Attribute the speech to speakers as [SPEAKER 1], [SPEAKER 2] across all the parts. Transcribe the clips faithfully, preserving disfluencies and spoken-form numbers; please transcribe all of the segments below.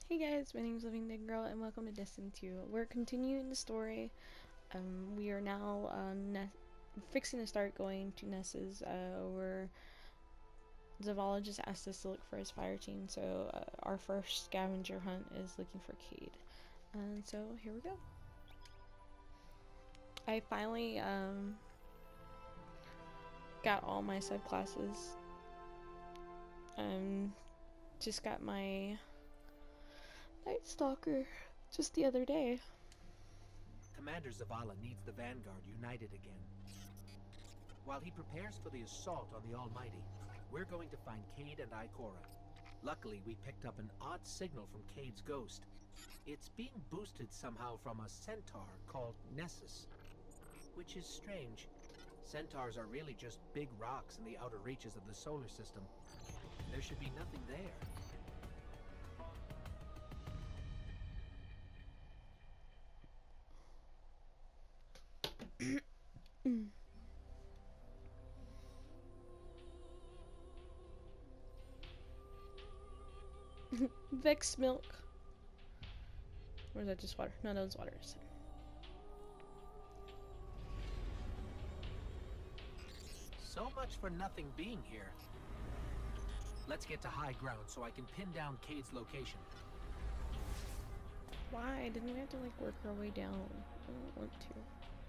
[SPEAKER 1] Hey guys, my name is Living Dead Girl and welcome to Destiny two. We're continuing the story. Um, we are now uh, ne fixing to start going to Ness's, uh, where Zavala just asked us to look for his fire team, so uh, our first scavenger hunt is looking for Cade. And so here we go. I finally um, got all my subclasses. Um, just got my Night Stalker just the other day.
[SPEAKER 2] Commander Zavala needs the Vanguard united again. While he prepares for the assault on the Almighty, we're going to find Cade and Ikora. Luckily, we picked up an odd signal from Cade's ghost. It's being boosted somehow from a centaur called Nessus, which is strange. Centaurs are really just big rocks in the outer reaches of the solar system. There should be nothing there.
[SPEAKER 1] Vex milk. Or is that just water? No, that was water.
[SPEAKER 2] So much for nothing being here. Let's get to high ground so I can pin down Cade's location.
[SPEAKER 1] Why? Didn't we have to like work our way down? I don't want to.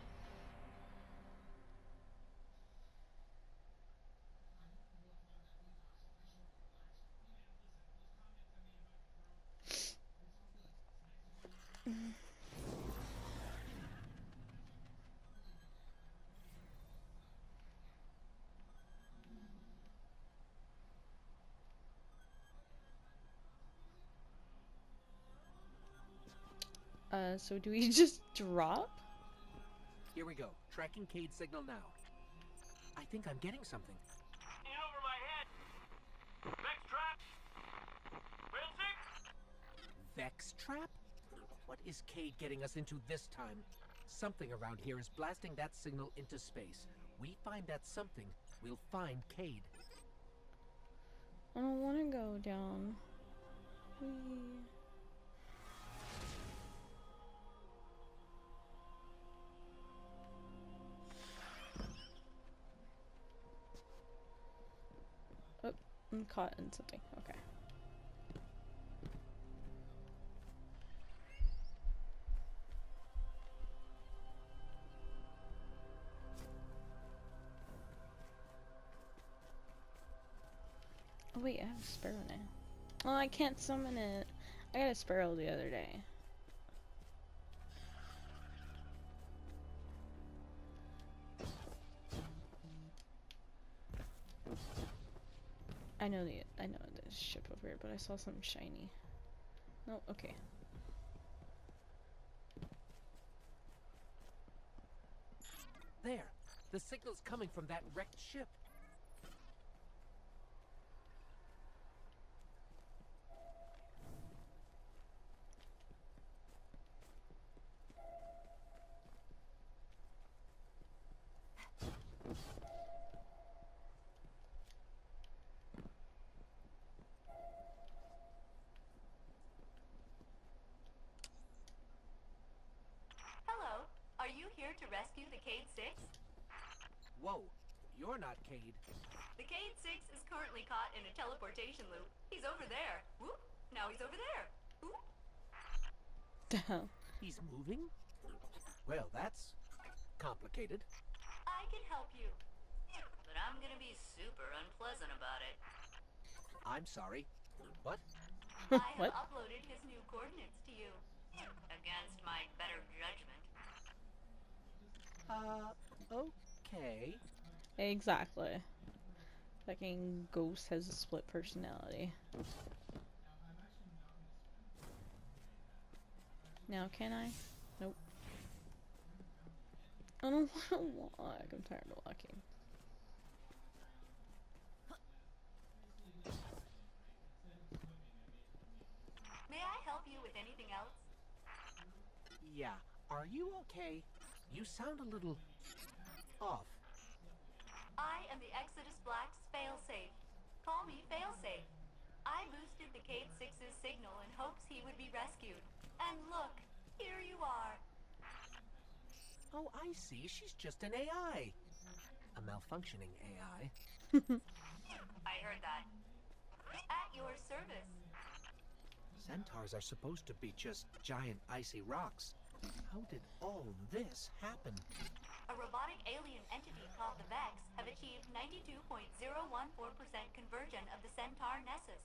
[SPEAKER 1] Uh, so do we just drop?
[SPEAKER 2] Here we go. Tracking Cade's signal now. I think I'm getting something.
[SPEAKER 3] In over my head. Vex trap. Failsafe.
[SPEAKER 2] Vex trap? What is Cade getting us into this time? Something around here is blasting that signal into space. We find that something, we'll find Cade.
[SPEAKER 1] I don't want to go down. Whee. Oh, I'm caught in something. Okay. Oh wait, I have a sparrow now. Oh, I can't summon it. I got a sparrow the other day. I know the I know there's a ship over here, but I saw something shiny. No, okay.
[SPEAKER 2] There! The signal's coming from that wrecked ship.
[SPEAKER 4] Hello. Are you here to rescue the Cade six?
[SPEAKER 2] Whoa, you're not Cade.
[SPEAKER 4] The Cade six is currently caught in a teleportation loop. He's over there. Whoop. Now he's over there. Whoop.
[SPEAKER 1] The hell?
[SPEAKER 2] He's moving? Well, that's complicated.
[SPEAKER 4] I can help you. But I'm gonna be super unpleasant about it.
[SPEAKER 2] I'm sorry. What?
[SPEAKER 4] I have
[SPEAKER 1] What?
[SPEAKER 4] uploaded his new coordinates to you. Against my better judgment.
[SPEAKER 2] Uh, okay.
[SPEAKER 1] Exactly. Fucking Ghost has a split personality. Now can I? Nope. I don't want to walk. I'm tired of walking.
[SPEAKER 4] May I help you with anything else?
[SPEAKER 2] Yeah, are you okay? You sound a little off.
[SPEAKER 4] I am the Exodus Black's failsafe. Call me failsafe. I boosted the Cade six's signal in hopes he would And look, here you are.
[SPEAKER 2] Oh, I see. She's just an A I. A malfunctioning A I.
[SPEAKER 4] I heard that. At your service.
[SPEAKER 2] Centaurs are supposed to be just giant icy rocks. How did all this happen?
[SPEAKER 4] A robotic alien entity called the Vex have achieved ninety-two point zero one four percent conversion of the Centaur Nessus.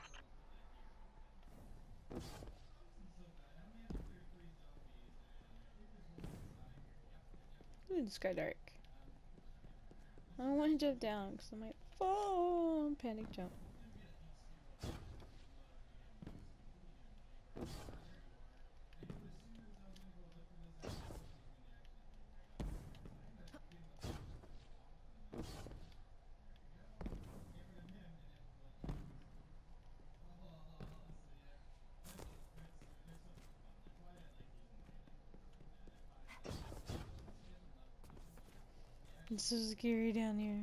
[SPEAKER 1] Ooh, this guy dark. I don't want to jump down because I might fall. Panic jump. It's so scary down here.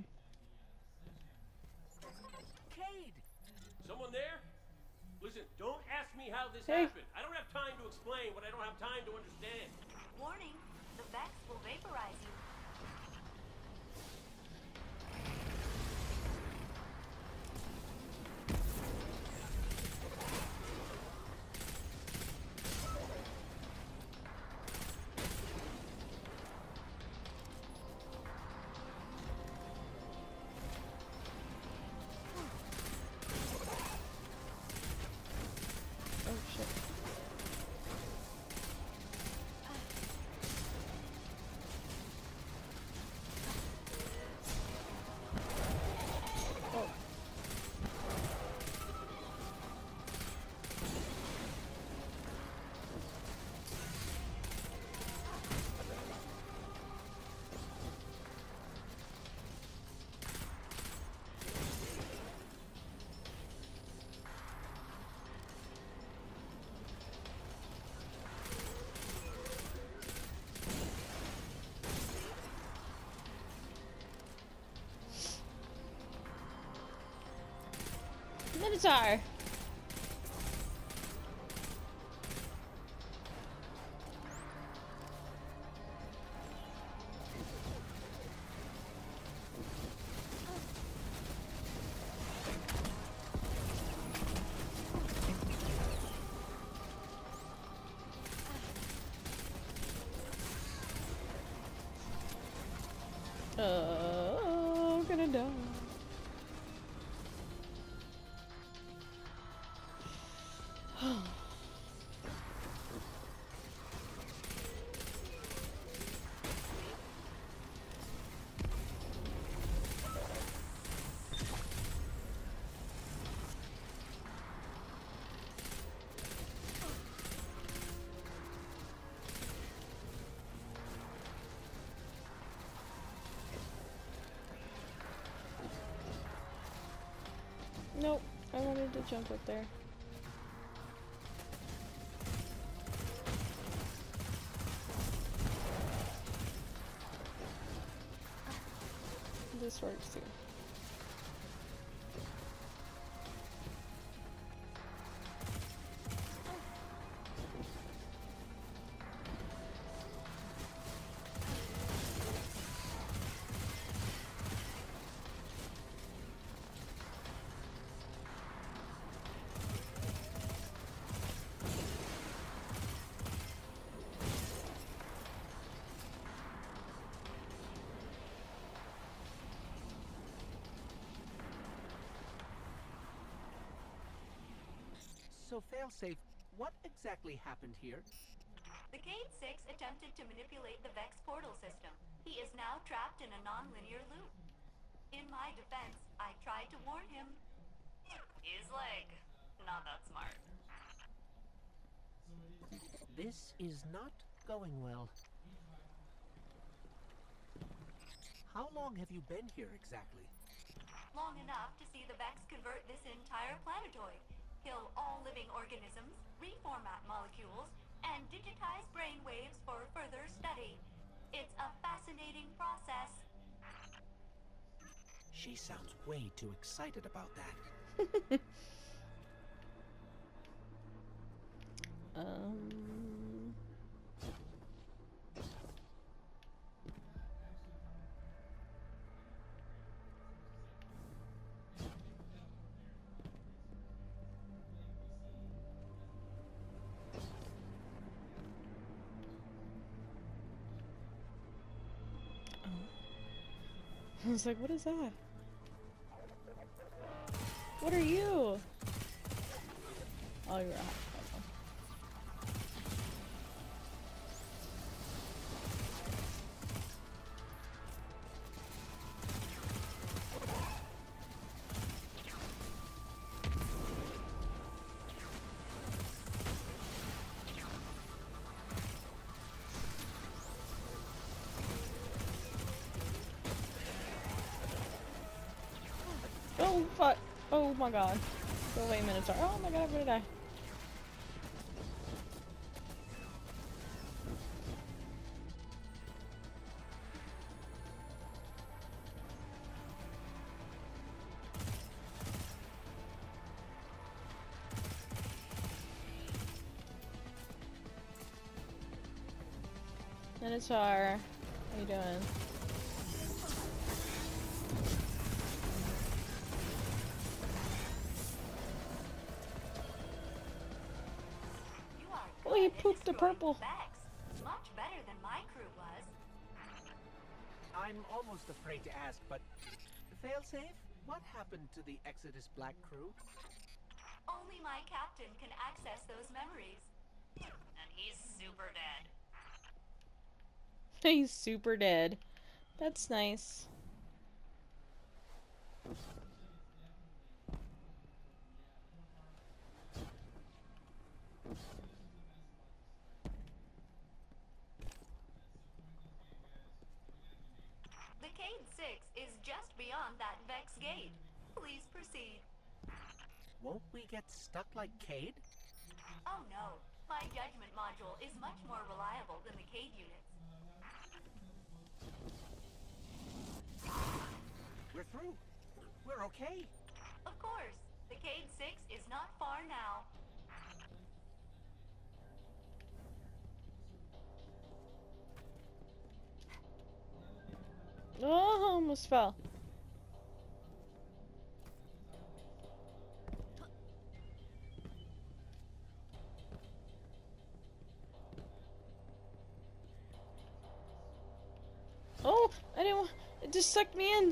[SPEAKER 2] Cade!
[SPEAKER 3] Someone there? Listen, don't ask me how this
[SPEAKER 1] Hey.
[SPEAKER 3] happened. I don't have time to explain what I don't have time to understand.
[SPEAKER 4] Warning, the Vex will vaporize you.
[SPEAKER 1] Oh shit. Oh. Minotaur! Oh, I'm gonna die. Nope, I wanted to jump up there. This works too.
[SPEAKER 2] So, Failsafe, what exactly happened here?
[SPEAKER 4] The Cade six attempted to manipulate the Vex portal system. He is now trapped in a non-linear loop. In my defense, I tried to warn him. His leg. Not that smart.
[SPEAKER 2] This is not going well. How long have you been here exactly?
[SPEAKER 4] Long enough to see the Vex convert this entire planetoid, kill all living organisms, reformat molecules, and digitize brainwaves for further study. It's a fascinating process.
[SPEAKER 2] She sounds way too excited about that.
[SPEAKER 1] um... I was like, what is that? What are you? Oh, you're a Oh fuck! Oh my god. Go away, Minotaur. Oh my god, I'm gonna die. Minotaur, how you doing? Oh, he pooped the purple.
[SPEAKER 4] Vex. Much better than my crew was.
[SPEAKER 2] I'm almost afraid to ask, but failsafe, what happened to the Exodus Black crew?
[SPEAKER 4] Only my captain can access those memories. And he's super dead.
[SPEAKER 1] He's super dead. That's nice.
[SPEAKER 4] The Cade six is just beyond that Vex gate. Please proceed.
[SPEAKER 2] Won't we get stuck like Cade?
[SPEAKER 4] Oh no. My judgment module is much more reliable than the Cade units.
[SPEAKER 2] We're through. We're okay.
[SPEAKER 4] Of course. The Cade six is not far now.
[SPEAKER 1] Oh, almost fell. Oh, I didn't want, it just sucked me in.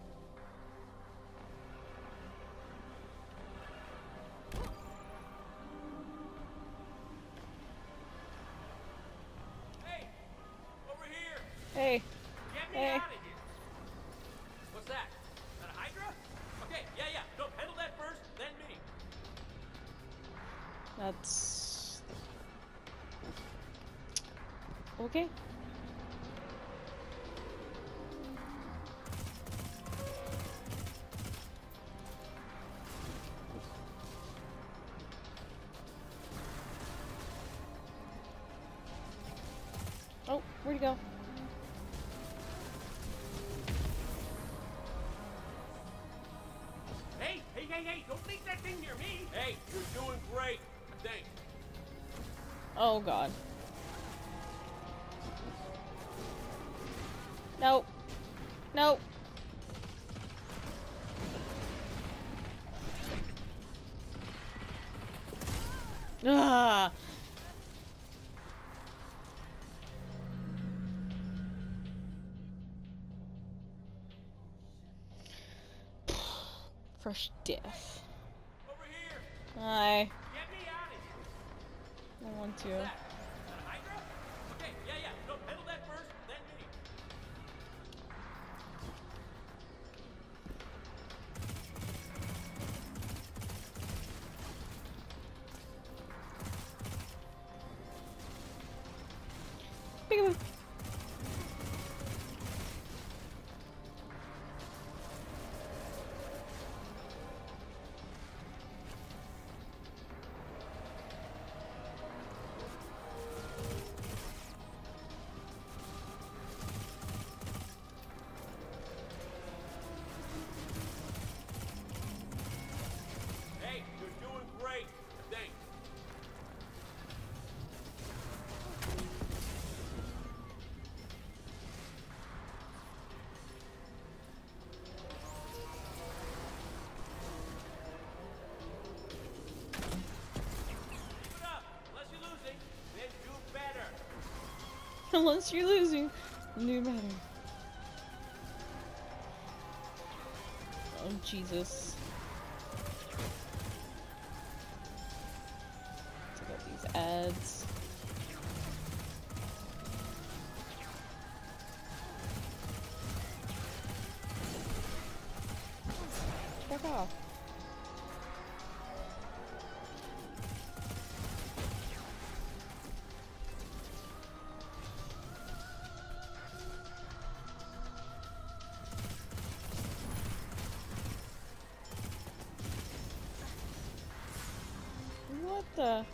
[SPEAKER 3] Hey! Over here!
[SPEAKER 1] Hey,
[SPEAKER 3] Get me
[SPEAKER 1] Hey.
[SPEAKER 3] out of here! What's that? Is that a Hydra? Okay, yeah, yeah. No, handle that first, then me.
[SPEAKER 1] that's... Okay. Oh, where'd he go?
[SPEAKER 3] Hey, hey, hey, hey! Don't leave that thing near me! Hey, you're doing great, I think.
[SPEAKER 1] Oh god. Nope. Nope. Ah. Fresh death.
[SPEAKER 3] Over here!
[SPEAKER 1] Hi.
[SPEAKER 3] Get me out of here!
[SPEAKER 1] I want to.
[SPEAKER 3] What's that? Is that a Hydra? Okay, yeah, yeah. No, handle that first, then me.
[SPEAKER 1] Peekaboo.
[SPEAKER 3] Hey, you're doing great, I think. Keep it up. Unless you're losing, then do better.
[SPEAKER 1] Unless you're losing, no matter. Jesus. Check out these ads. Fuck off. What the?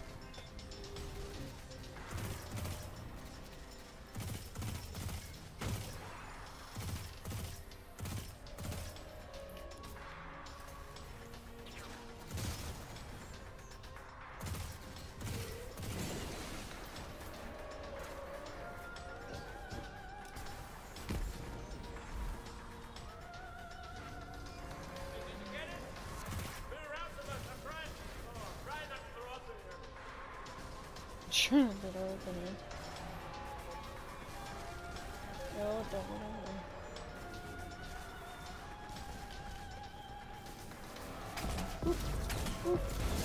[SPEAKER 1] Trying to get over here. Oh, don't get over there. Oop, oop.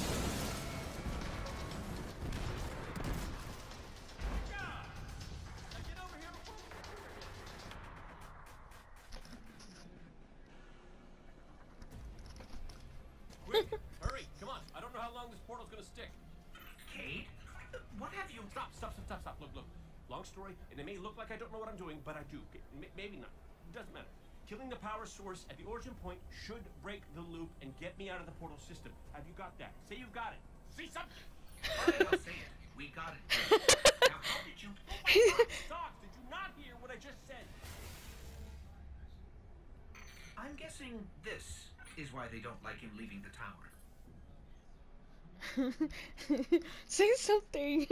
[SPEAKER 3] Quick, hurry, come on. I don't know how long this portal's gonna stick.
[SPEAKER 2] Cade? What have you...
[SPEAKER 3] Stop, stop, stop, stop, stop. Look, look. Long story, and it may look like I don't know what I'm doing, but I do. M maybe not. Doesn't matter. Killing the power source at the origin point should break the loop and get me out of the portal system. Have you got that? Say you've got it. Say something.
[SPEAKER 2] Fine, I'll say it. We got it. Now, how did you...
[SPEAKER 3] Oh my God, Doc, did you not hear what I just said?
[SPEAKER 2] I'm guessing this is why they don't like him leaving the tower.
[SPEAKER 1] Say something.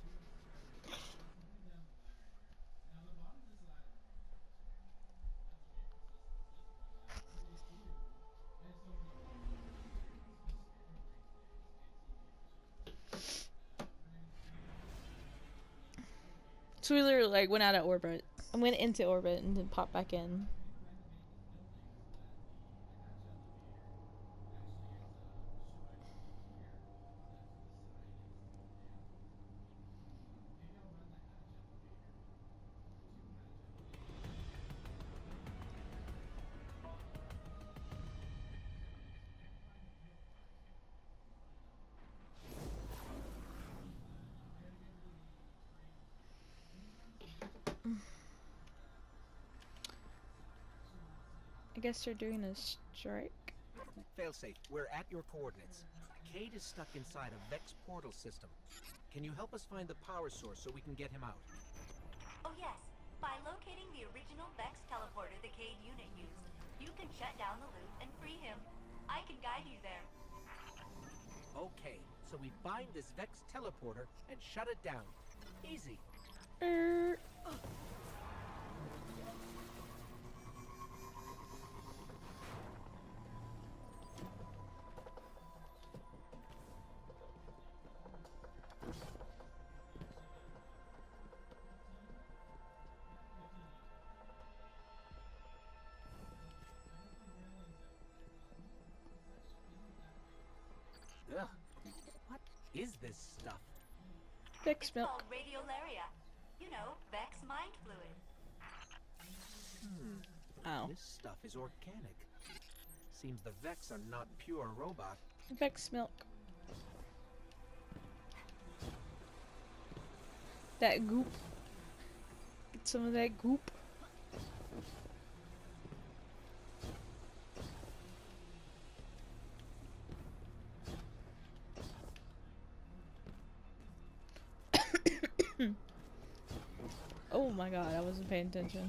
[SPEAKER 1] So we literally like went out of orbit. I went into orbit and then popped back in. I guess they're doing a strike.
[SPEAKER 2] Failsafe, we're at your coordinates. Cade is stuck inside a Vex portal system. Can you help us find the power source so we can get him out?
[SPEAKER 4] Oh yes, by locating the original Vex teleporter the Cade unit used, you can shut down the loop and free him. I can guide you there.
[SPEAKER 2] Okay, so we find this Vex teleporter and shut it down. Easy.
[SPEAKER 1] Er
[SPEAKER 2] Ugh. What is this stuff?
[SPEAKER 1] Vex
[SPEAKER 4] It's
[SPEAKER 1] milk.
[SPEAKER 4] called radiolaria. You know, Vex mind fluid.
[SPEAKER 2] Hmm.
[SPEAKER 1] Ow.
[SPEAKER 2] This stuff is organic. Seems the Vex are not pure robot.
[SPEAKER 1] Vex milk. That goop. Get some of that goop. Oh my god, I wasn't paying attention.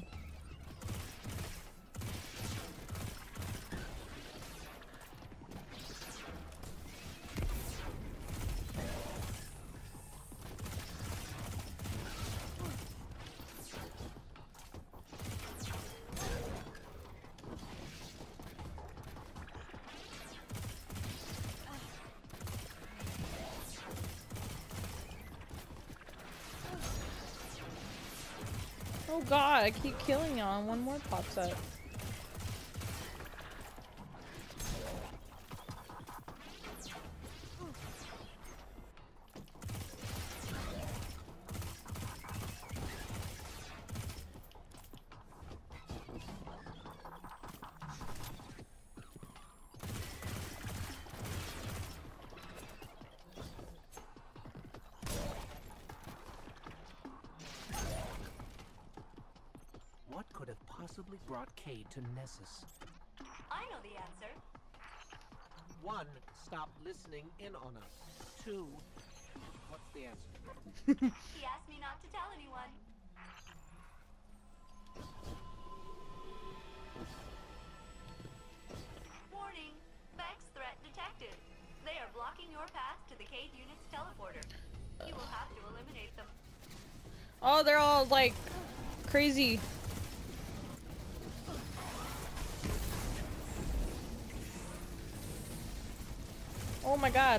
[SPEAKER 1] Oh god, I keep killing y'all and one more pops up.
[SPEAKER 2] really brought Cade to Nessus?
[SPEAKER 4] I know the answer.
[SPEAKER 2] One, stop listening in on us. Two, what's the answer?
[SPEAKER 4] He asked me not to tell anyone. Warning, Vex threat detected. They are blocking your path to the Cade unit's teleporter. You will have to eliminate them.
[SPEAKER 1] Oh, they're all like crazy. Oh my god.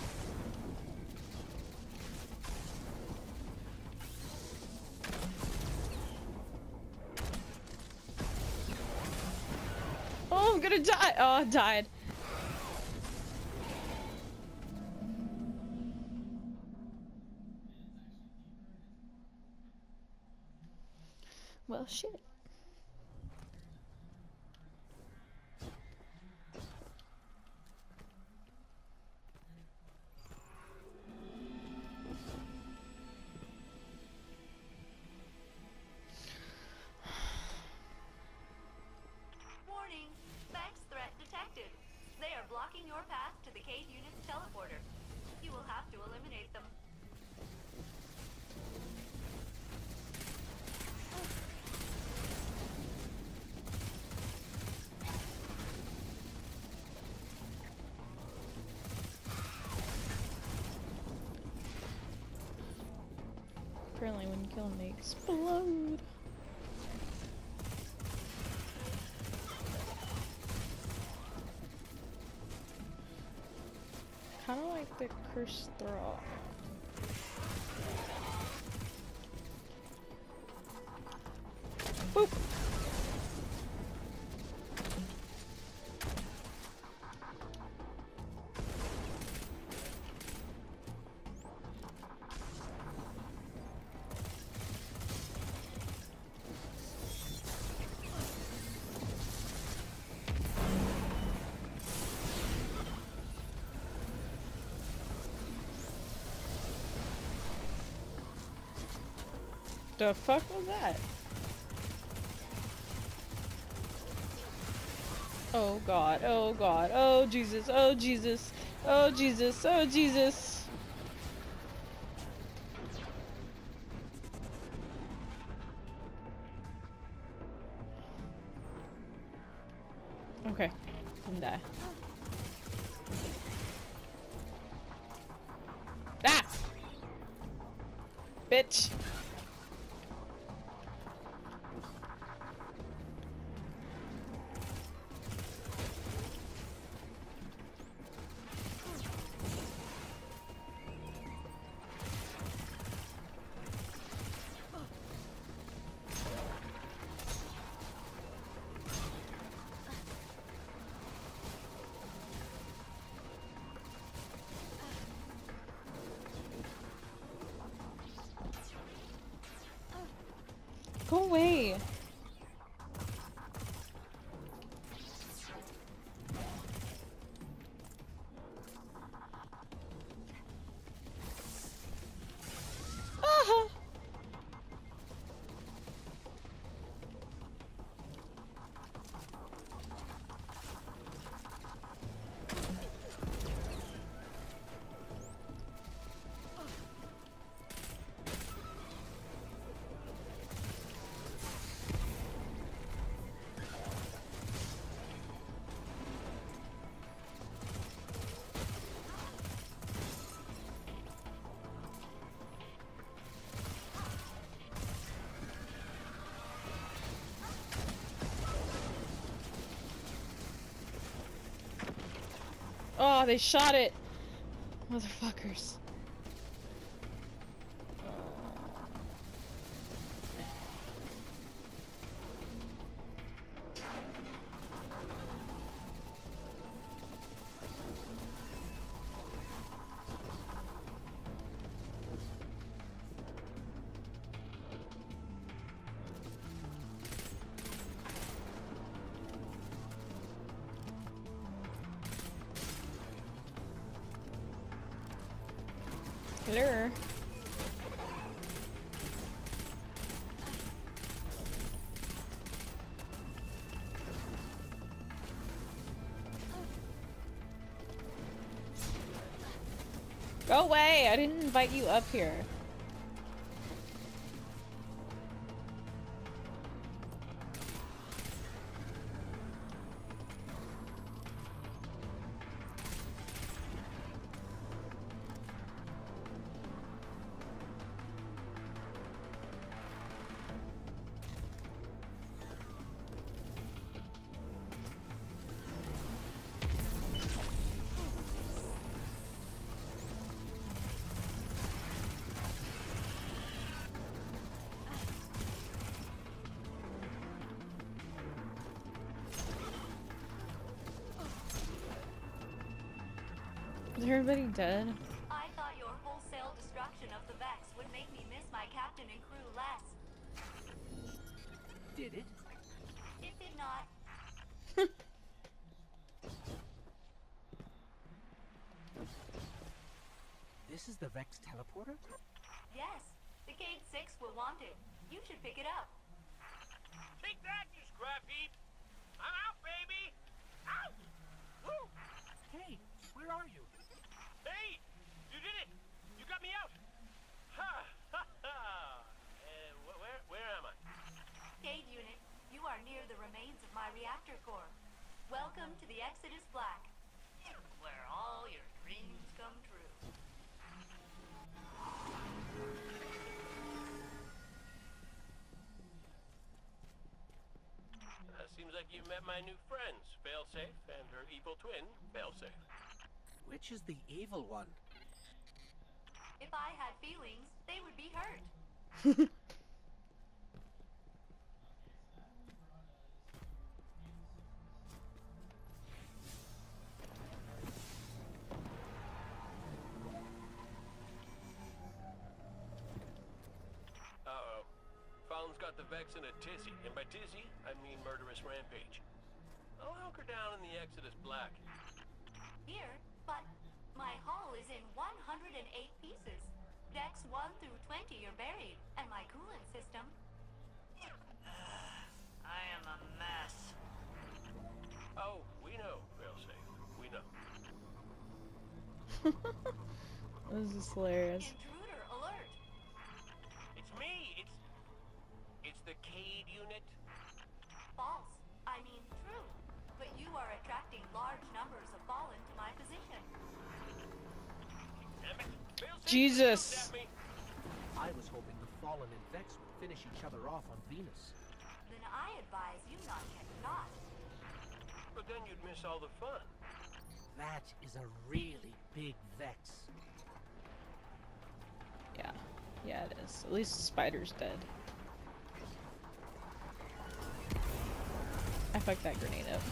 [SPEAKER 1] Oh, I'm gonna die. Oh, I died. Well, shit.
[SPEAKER 4] Warning, Vex threat detected. They are blocking your path to the Cade unit's teleporter. You will have to eliminate them.
[SPEAKER 1] Apparently when you kill them, they explode. Kinda like the cursed thrall. Boop! The fuck was that? Oh god, oh god, oh Jesus, oh Jesus, oh Jesus, oh Jesus. Okay, didn't die. Ah! Bitch! Go away! Ah! Oh, they shot it! Motherfuckers. Hello. Go away! I didn't invite you up here. Is everybody dead?
[SPEAKER 4] I thought your wholesale destruction of the Vex would make me miss my captain and crew less.
[SPEAKER 2] Did it?
[SPEAKER 4] It did not.
[SPEAKER 2] This is the Vex teleporter?
[SPEAKER 4] Yes, the Cade six will want it. You should pick it up.
[SPEAKER 3] Take that, you scrap heap! I'm out, baby! Out! Woo!
[SPEAKER 2] Hey, where are you?
[SPEAKER 3] Hey! You did it! You got me out! Ha! Ha! Ha! Uh, wh where, where am I?
[SPEAKER 4] Cade unit, you are near the remains of my reactor core. Welcome to the Exodus Black, where all your dreams come true.
[SPEAKER 3] Uh, seems like you met my new friends, Failsafe, and her evil twin, Failsafe.
[SPEAKER 2] Which is the evil one?
[SPEAKER 4] If I had feelings, they would be hurt.
[SPEAKER 3] Uh-oh. Fallon's got the Vex in a tizzy, and by tizzy, I mean murderous rampage. I'll hunker down in the Exodus Black.
[SPEAKER 4] Here, but my hull is in one hundred eight pieces. Decks one through twenty are buried, and my coolant system... I am a mess.
[SPEAKER 3] Oh, we know, Failsafe. We know.
[SPEAKER 1] This is hilarious.
[SPEAKER 4] Intruder alert!
[SPEAKER 3] It's me! It's... It's the Cade unit.
[SPEAKER 4] False. I mean true. But you are attracting large numbers of Fallen to my position.
[SPEAKER 3] Damn it. Failsafe
[SPEAKER 1] Jesus.
[SPEAKER 3] just looked at me.
[SPEAKER 2] I was hoping the Fallen and Vex would finish each other off on Venus.
[SPEAKER 4] Then I advise you not get caught.
[SPEAKER 3] But then you'd miss all the fun.
[SPEAKER 2] That is a really big Vex.
[SPEAKER 1] Yeah. Yeah, it is. At least the spider's dead. I fucked that grenade up.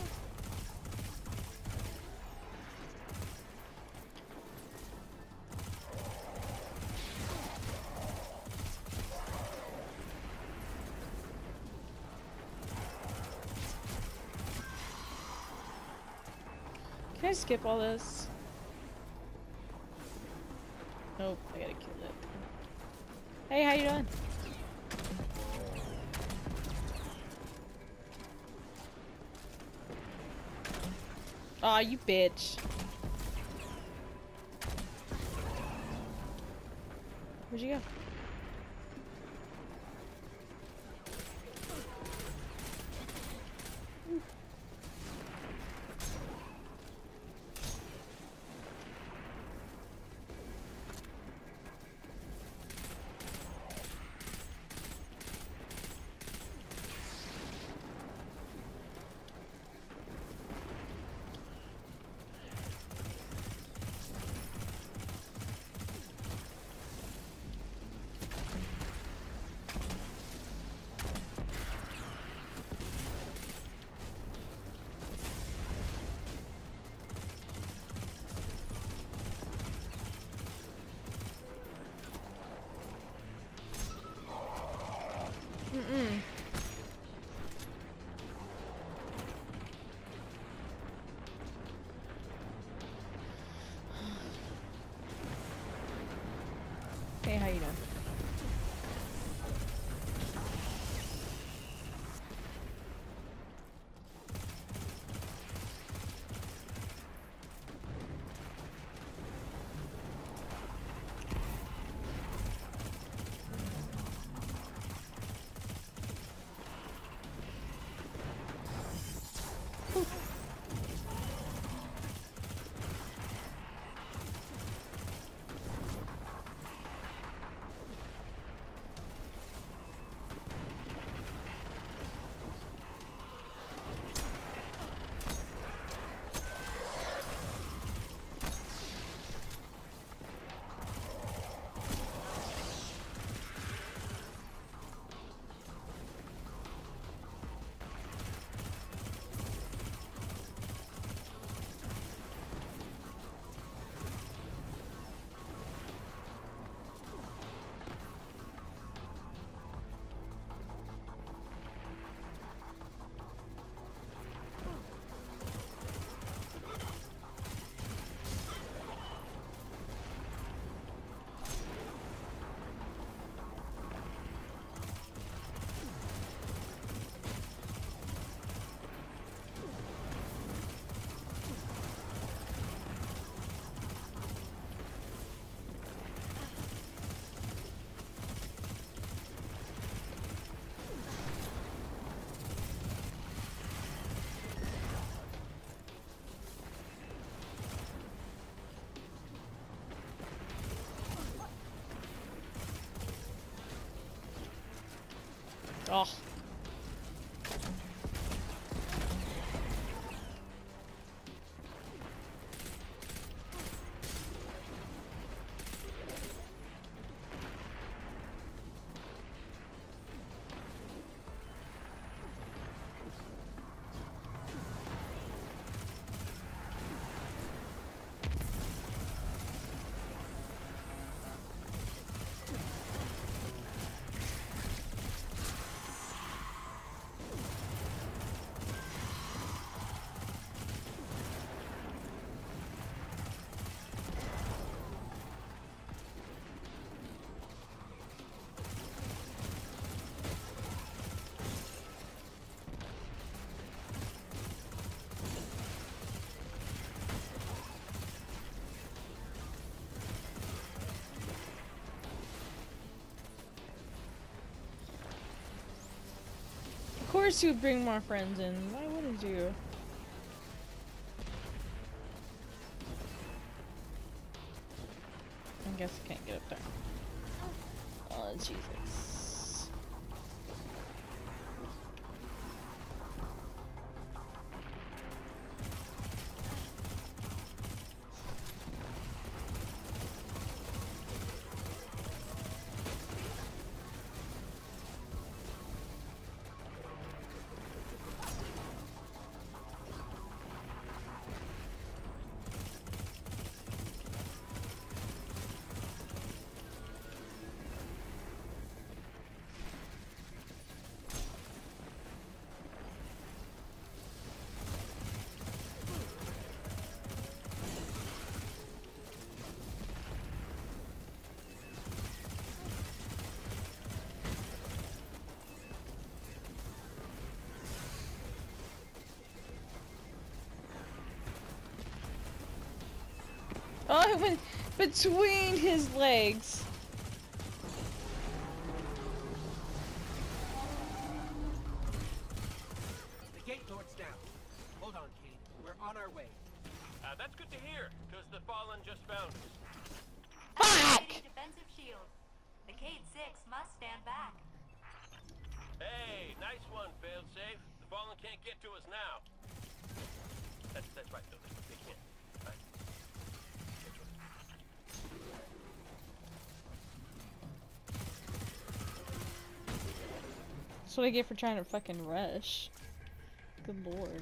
[SPEAKER 1] Can I skip all this? Nope, I gotta kill it. Hey, how you doing? Aw, you bitch. Where'd you go? Mm-mm. Hey, how you doing? Oh. Of course you'd bring more friends in. Why wouldn't you? I guess I can't get up there. Oh, Jesus. Oh, it went between his legs.
[SPEAKER 2] The Gate Lord's down. Hold on, Cade. We're on our way.
[SPEAKER 3] Uh, that's good to hear, because the Fallen just found us.
[SPEAKER 4] Activating defensive shields. The Cade six must stand back.
[SPEAKER 3] Hey, nice one, failsafe. The Fallen can't get to us now. That's that's right, though. They can't. Right. That's right.
[SPEAKER 1] That's what I get for trying to fucking rush. Good lord.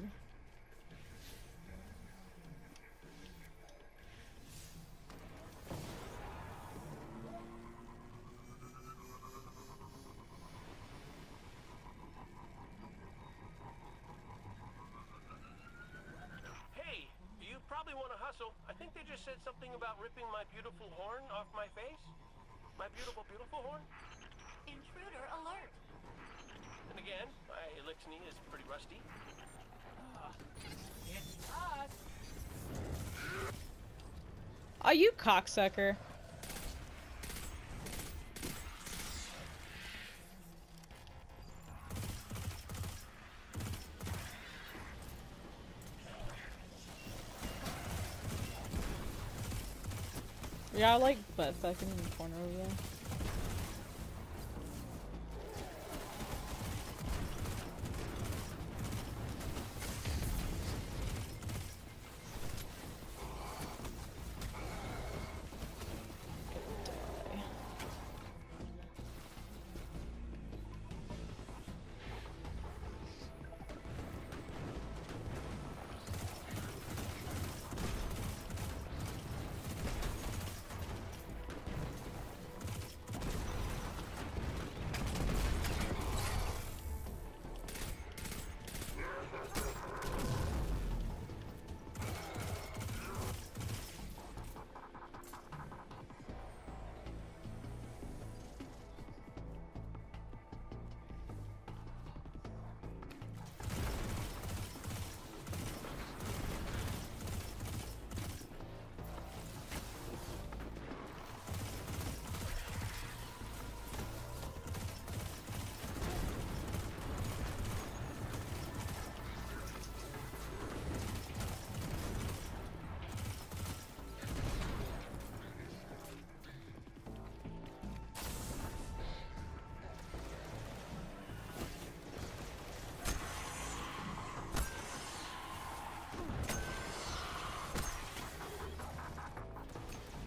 [SPEAKER 3] Hey, you probably want to hustle. I think they just said something about ripping my beautiful horn off my face. My beautiful, beautiful horn.
[SPEAKER 4] Intruder alert.
[SPEAKER 3] And again, my elixir is pretty rusty.
[SPEAKER 2] It's us!
[SPEAKER 1] Are you cocksucker? Yeah, I like butt fucking in the corner over there.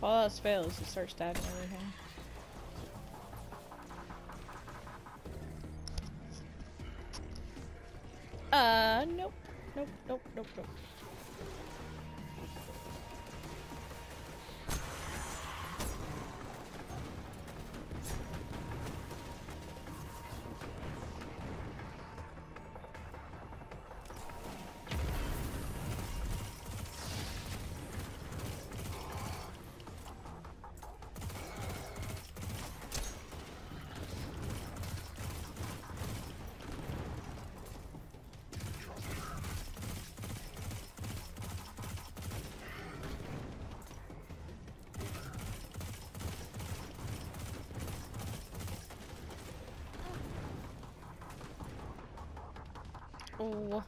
[SPEAKER 1] all else fails, just start stabbing everything. Uh, nope. Nope, nope, nope, nope. Oh.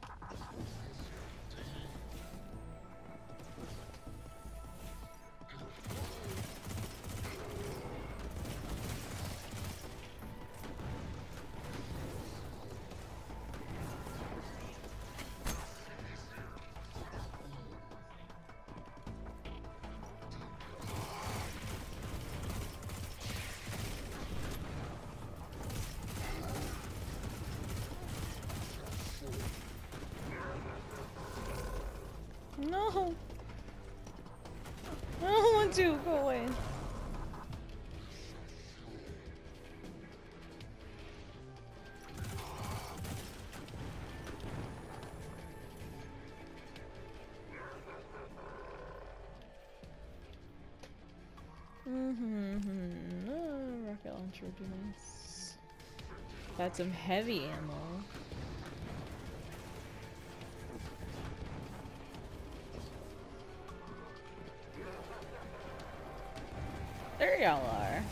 [SPEAKER 1] No! I don't want to! Go away. Mm-hmm. Oh, rocket launcher would be nice. That's some heavy ammo. There y'all are.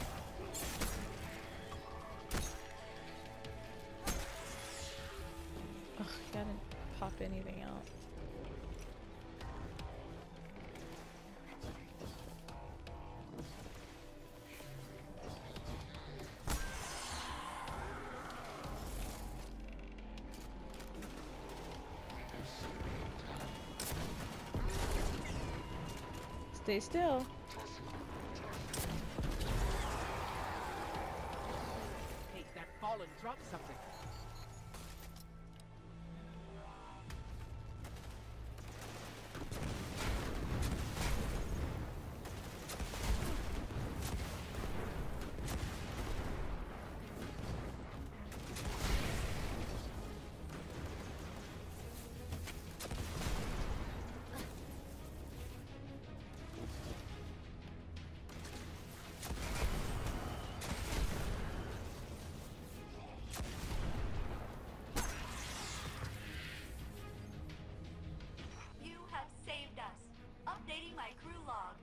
[SPEAKER 1] Ugh, gotta pop anything out. Stay still.
[SPEAKER 2] Hey, that fallen dropped something.
[SPEAKER 4] You have saved us. Updating my crew log.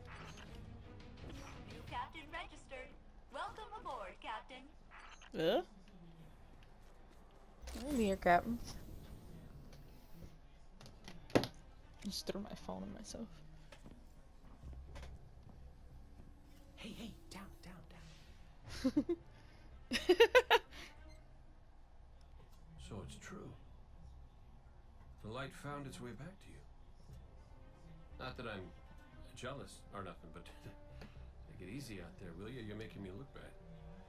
[SPEAKER 4] New captain registered. Welcome aboard, Captain.
[SPEAKER 1] Ugh. I'm here, Captain. Just threw my phone at myself.
[SPEAKER 2] Hey, hey, down, down, down.
[SPEAKER 3] So it's true. The light found its way back to you. Not that I'm jealous or nothing, but take it easy out there, will you? You're making me look bad.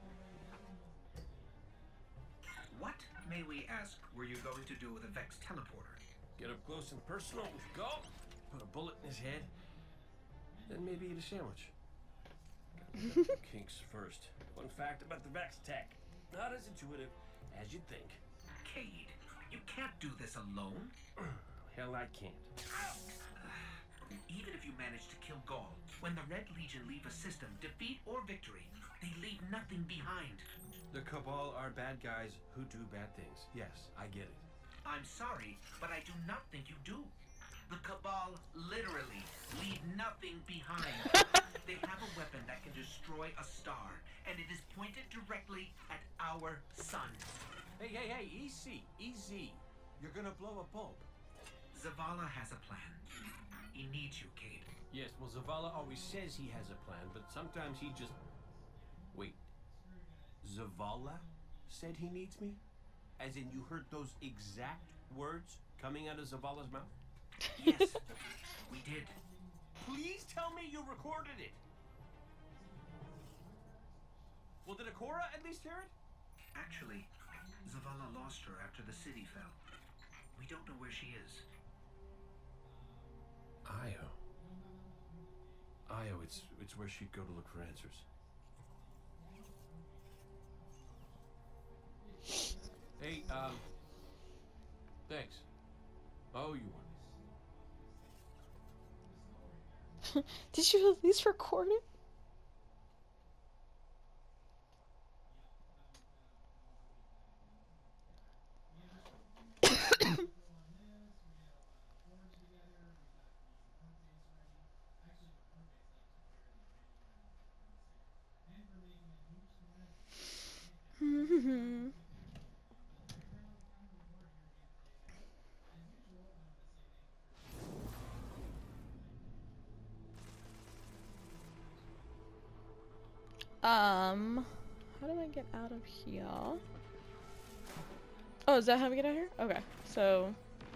[SPEAKER 2] What, may we ask, were you going to do with a Vex teleporter?
[SPEAKER 3] Get up close and personal with Gull, put a bullet in his head, then maybe eat a sandwich. Gotta look at the kinks first. Fun fact about the Vex tech. Not as intuitive as you'd think.
[SPEAKER 2] Cade, you can't do this alone.
[SPEAKER 3] Hell, I can't.
[SPEAKER 2] Even if you manage to kill Gaul, when the Red Legion leave a system, defeat or victory, they leave nothing behind.
[SPEAKER 3] The Cabal are bad guys who do bad things. Yes, I get it.
[SPEAKER 2] I'm sorry, but I do not think you do. The Cabal literally leave nothing behind. They have a weapon that can destroy a star, and it is pointed directly at our sun.
[SPEAKER 3] Hey, hey, hey, easy, easy. You're gonna blow a bulb.
[SPEAKER 2] Zavala has a plan. He needs you, Cade.
[SPEAKER 3] Yes, well, Zavala always says he has a plan, but sometimes he just... Wait. Zavala said he needs me? As in you heard those exact words coming out of Zavala's mouth?
[SPEAKER 2] Yes, we did.
[SPEAKER 3] Please tell me you recorded it. did Ikora at least hear it?
[SPEAKER 2] Actually, Zavala lost her after the city fell. We don't know where she is.
[SPEAKER 3] Io. Io, it's it's where she'd go to look for answers. Hey, um, thanks. Oh, you won.
[SPEAKER 1] Did you at least record it? Um, how do I get out of here? Oh, is that how we get out of here? Okay, so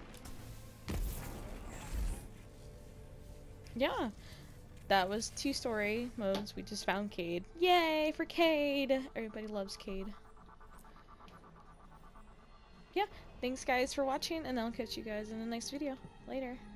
[SPEAKER 1] yeah, that was two story modes. We just found Cayde. Yay for Cayde! Everybody loves Cayde. Yeah, thanks guys for watching, and I'll catch you guys in the next video. Later.